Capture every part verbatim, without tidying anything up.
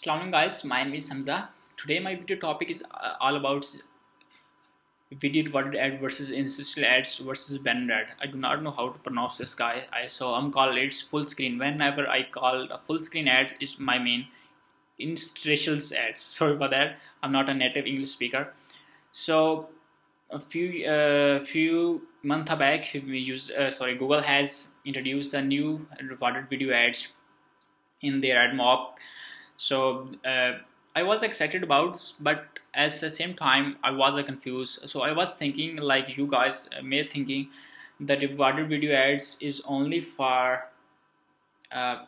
Assalamualaikum guys, my name is Hamza. Today my video topic is uh, all about video rewarded ad versus interstitial ads versus banner ad. I do not know how to pronounce this guy. I saw I'm called it's full screen. Whenever I call a full screen ad is my main interstitial ads. Sorry for that. I'm not a native English speaker. So a few uh, few months back we use uh, sorry Google has introduced the new rewarded video ads in their admob. So uh, I was excited about, but at the same time I was uh, confused. So I was thinking, like you guys may thinking, that rewarded video ads is only for uh,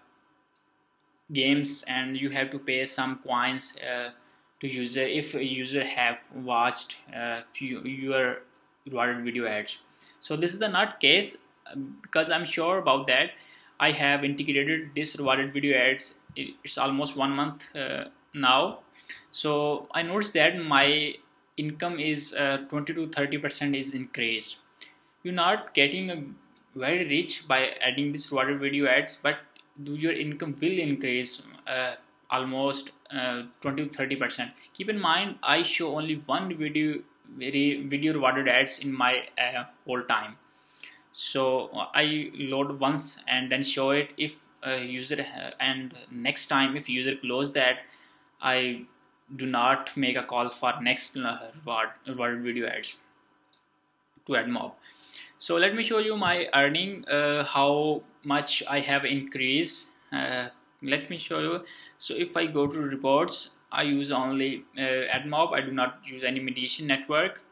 games, and you have to pay some coins uh, to user if a user have watched uh, few, your rewarded video ads. So this is the not case, because I'm sure about that. I have integrated this rewarded video ads. It's almost one month uh, now. So I noticed that my income is uh, twenty to thirty percent is increased. You're not getting a very rich by adding this rewarded video ads, but your income will increase uh, almost uh, twenty to thirty percent. Keep in mind, I show only one video very video rewarded ads in my uh, whole time. So I load once and then show it. If a user uh, and next time if user close that, I do not make a call for next uh, reward, reward video ads to admob. So let me show you my earning, uh, how much I have increased. Uh, let me show you. So if I go to reports, I use only uh, admob. I do not use any mediation network.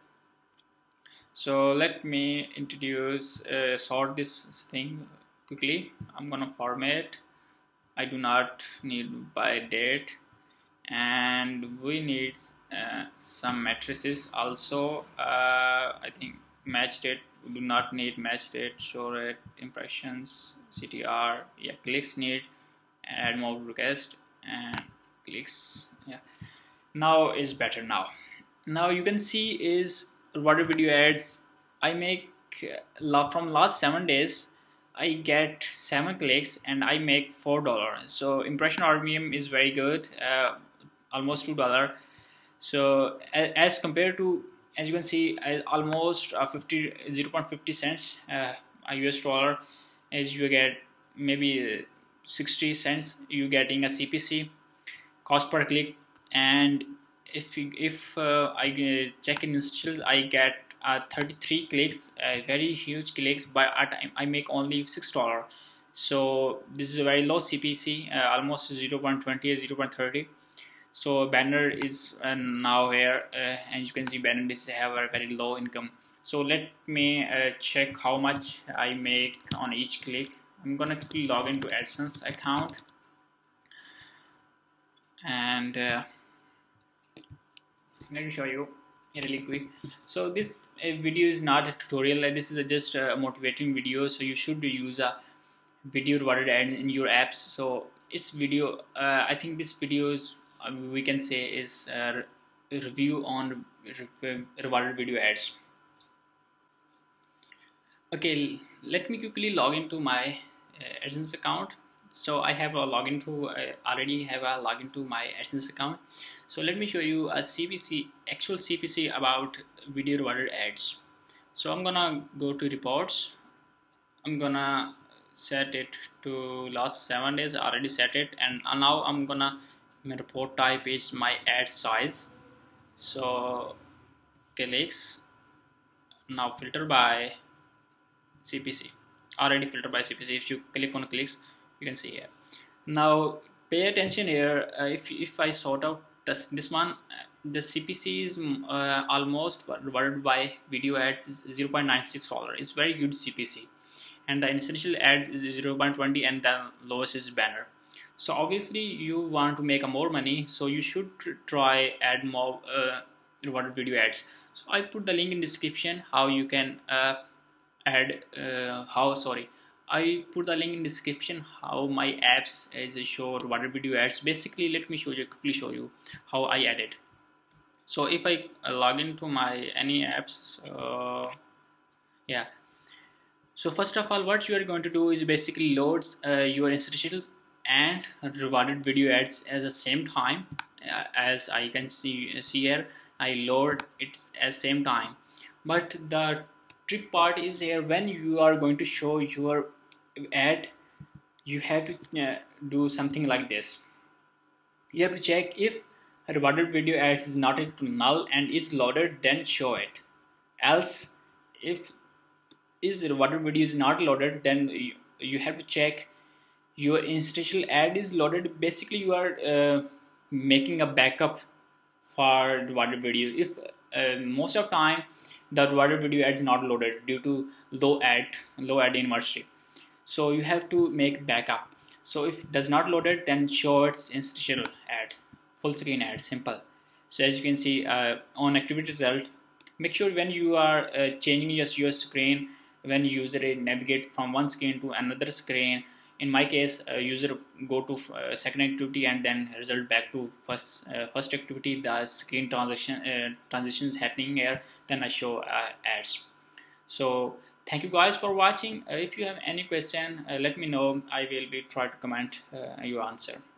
So let me introduce uh, sort this thing quickly. I'm gonna format. I do not need by date, and we need uh, some matrices also. uh, I think match date. We do not need match date. Show rate, impressions, C T R, yeah, clicks need, add mob request and clicks. Yeah, now is better. Now now you can see is rewarded video ads. I make uh, from last seven days I get seven clicks and I make four dollars. So impression R P M is very good, uh, almost two dollars. So as, as compared to, as you can see, uh, almost uh, fifty zero point fifty cents uh, a U S dollar, as you get maybe sixty cents. You getting a C P C, cost per click. And if if uh, I uh, check in institutions, I get uh, thirty-three clicks, uh, very huge clicks, but at time I make only six dollars. So this is a very low C P C, uh, almost zero point twenty or zero point thirty. So banner is uh, now here, uh, and you can see banner is have a very low income. So let me uh, check how much I make on each click. I'm gonna quickly log into AdSense account, and uh, let me show you really quick. So this uh, video is not a tutorial. Like, this is a just a motivating video. So you should use a video rewarded ad in your apps. So it's video. Uh, I think this video is uh, we can say is a review on re rewarded video ads. Okay, let me quickly log into my uh, AdSense account. So I have a login to I already have a login to my AdSense account. So let me show you a C P C, actual C P C about video rewarded ads. So I'm gonna go to reports. I'm gonna set it to last seven days. I already set it, and now I'm gonna, my report type is my ad size. So clicks, now filter by C P C, already filtered by C P C. If you click on clicks, you can see here. Now pay attention here. Uh, if if I sort out this this one, uh, the C P C is uh, almost rewarded by video ads is zero point nine six dollars. It's very good C P C, and the interstitial ads is zero point two zero, and the lowest is banner. So obviously you want to make a more money, so you should try add more uh, rewarded video ads. So I put the link in description how you can uh, add uh, how sorry I put the link in description how my apps is show rewarded video ads. Basically, let me show you quickly show you how I add it. So if I uh, log into my any apps, uh, yeah. So first of all, what you are going to do is basically loads uh, your institutions and rewarded video ads at the same time. Uh, as I can see see here, I load it at same time. But the trick part is here, when you are going to show your ad, you have to uh, do something like this. You have to check if rewarded video ads is not equal to null and is loaded, then show it. Else, if is rewarded video is not loaded, then you, you have to check your interstitial ad is loaded. Basically, you are uh, making a backup for rewarded video. If uh, most of time the rewarded video ad is not loaded due to low ad low ad inventory, so you have to make backup. So if it does not loaded, then show its interstitial ad, full screen ad, simple. So as you can see uh, on activity result, make sure when you are uh, changing just your screen, when user navigate from one screen to another screen. In my case, uh, user go to uh, second activity and then result back to first uh, first activity. The screen transition uh, transitions happening here. Then I show uh, ads. So thank you guys for watching. Uh, if you have any question, uh, let me know. I will be try to comment uh, your answer.